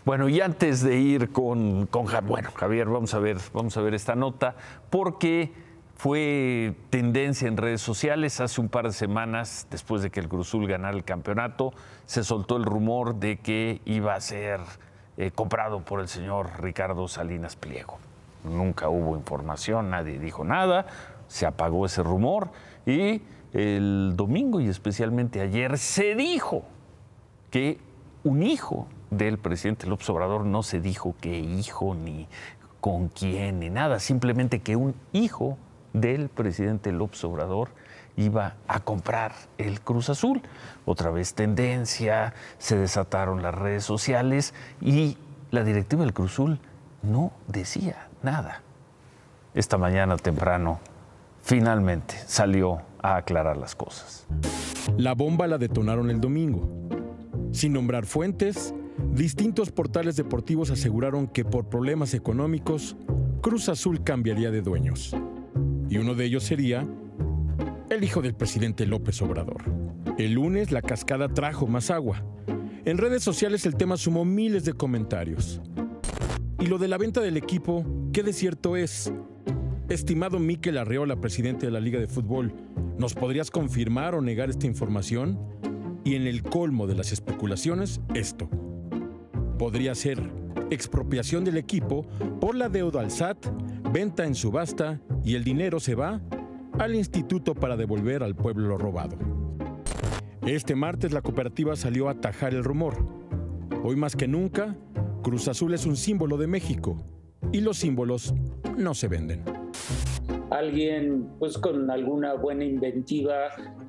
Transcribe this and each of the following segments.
Bueno, y antes de ir con Javier, vamos a ver esta nota, porque fue tendencia en redes sociales hace un par de semanas, después de que el Cruz Azul ganara el campeonato, se soltó el rumor de que iba a ser comprado por el señor Ricardo Salinas Pliego. Nunca hubo información, nadie dijo nada, se apagó ese rumor y el domingo y especialmente ayer se dijo que un hijo del presidente López Obrador, no se dijo qué hijo, ni con quién, ni nada, simplemente que un hijo del presidente López Obrador iba a comprar el Cruz Azul. Otra vez tendencia, se desataron las redes sociales y la directiva del Cruz Azul no decía nada. Esta mañana temprano, finalmente salió a aclarar las cosas. La bomba la detonaron el domingo. Sin nombrar fuentes, distintos portales deportivos aseguraron que por problemas económicos, Cruz Azul cambiaría de dueños. Y uno de ellos sería el hijo del presidente López Obrador. El lunes la cascada trajo más agua. En redes sociales el tema sumó miles de comentarios. Y lo de la venta del equipo, ¿qué de cierto es? Estimado Mikel Arreola, presidente de la Liga de Fútbol, ¿nos podrías confirmar o negar esta información? Y en el colmo de las especulaciones, esto. Podría ser expropiación del equipo por la deuda al SAT, venta en subasta y el dinero se va al instituto para devolver al pueblo lo robado. Este martes la cooperativa salió a atajar el rumor. Hoy más que nunca, Cruz Azul es un símbolo de México y los símbolos no se venden. Alguien, pues con alguna buena inventiva,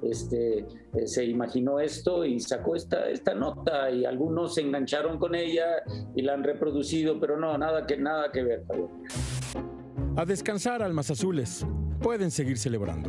se imaginó esto y sacó esta nota y algunos se engancharon con ella y la han reproducido, pero no, nada que ver, Javier. A descansar, almas azules. Pueden seguir celebrando.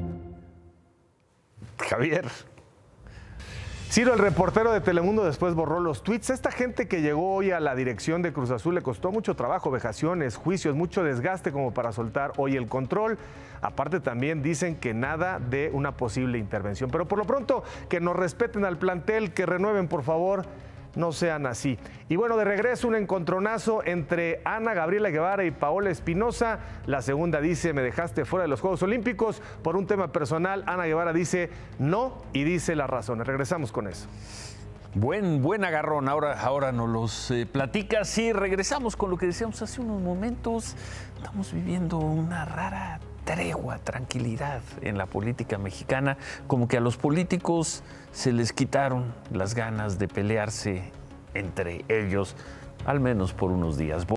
Javier. Ciro, el reportero de Telemundo, después borró los tweets. Esta gente que llegó hoy a la dirección de Cruz Azul le costó mucho trabajo, vejaciones, juicios, mucho desgaste como para soltar hoy el control. Aparte también dicen que nada de una posible intervención. Pero por lo pronto que nos respeten al plantel, que renueven por favor, no sean así. Y bueno, de regreso un encontronazo entre Ana Gabriela Guevara y Paola Espinosa. La segunda dice, me dejaste fuera de los Juegos Olímpicos por un tema personal. Ana Guevara dice no y dice las razones. Regresamos con eso. Buen agarrón, ahora nos los platicas y regresamos con lo que decíamos hace unos momentos. Estamos viviendo una rara tregua, tranquilidad en la política mexicana, como que a los políticos se les quitaron las ganas de pelearse entre ellos, al menos por unos días.